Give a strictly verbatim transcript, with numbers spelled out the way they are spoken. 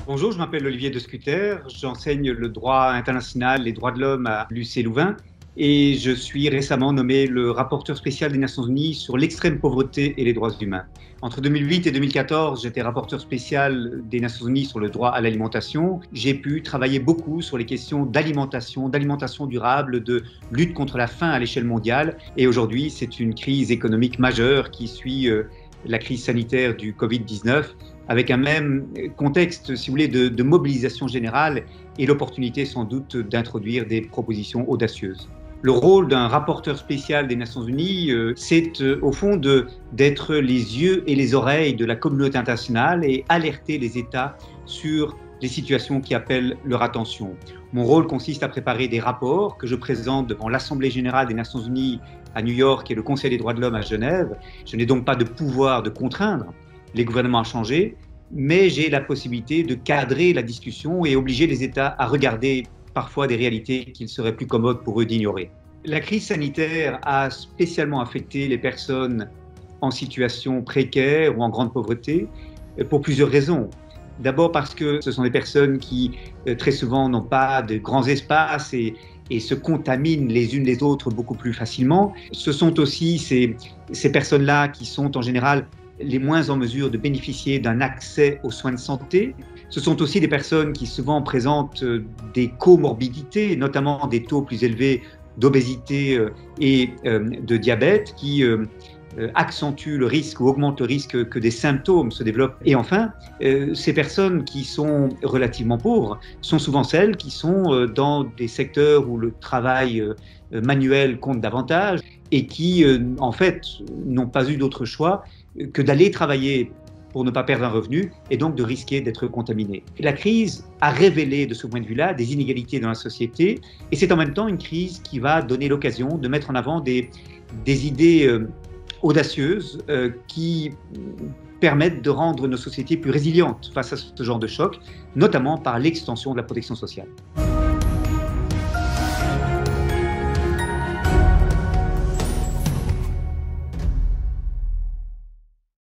Bonjour, je m'appelle Olivier de Scuter, j'enseigne le droit international, les droits de l'homme à l'U C Louvain et je suis récemment nommé le rapporteur spécial des Nations Unies sur l'extrême pauvreté et les droits humains. Entre deux mille huit et deux mille quatorze, j'étais rapporteur spécial des Nations Unies sur le droit à l'alimentation. J'ai pu travailler beaucoup sur les questions d'alimentation, d'alimentation durable, de lutte contre la faim à l'échelle mondiale. Et aujourd'hui, c'est une crise économique majeure qui suit euh, la crise sanitaire du Covid dix-neuf, avec un même contexte, si vous voulez, de, de mobilisation générale et l'opportunité sans doute d'introduire des propositions audacieuses. Le rôle d'un rapporteur spécial des Nations Unies, euh, c'est euh, au fond de, d'être les yeux et les oreilles de la communauté internationale et alerter les États sur les situations qui appellent leur attention. Mon rôle consiste à préparer des rapports que je présente devant l'Assemblée générale des Nations Unies à New York et le Conseil des droits de l'homme à Genève. Je n'ai donc pas de pouvoir de contraindre les gouvernements à changer, mais j'ai la possibilité de cadrer la discussion et obliger les États à regarder parfois des réalités qu'il serait plus commode pour eux d'ignorer. La crise sanitaire a spécialement affecté les personnes en situation précaire ou en grande pauvreté pour plusieurs raisons. D'abord parce que ce sont des personnes qui très souvent n'ont pas de grands espaces et, et se contaminent les unes les autres beaucoup plus facilement. Ce sont aussi ces, ces personnes-là qui sont en général les moins en mesure de bénéficier d'un accès aux soins de santé. Ce sont aussi des personnes qui souvent présentent des comorbidités, notamment des taux plus élevés d'obésité et de diabète, qui accentuent le risque ou augmentent le risque que des symptômes se développent. Et enfin, ces personnes qui sont relativement pauvres sont souvent celles qui sont dans des secteurs où le travail manuel compte davantage et qui, en fait, n'ont pas eu d'autre choix que d'aller travailler pour ne pas perdre un revenu et donc de risquer d'être contaminé. La crise a révélé de ce point de vue-là des inégalités dans la société et c'est en même temps une crise qui va donner l'occasion de mettre en avant des, des idées euh, audacieuses euh, qui permettent de rendre nos sociétés plus résilientes face à ce genre de choc, notamment par l'extension de la protection sociale.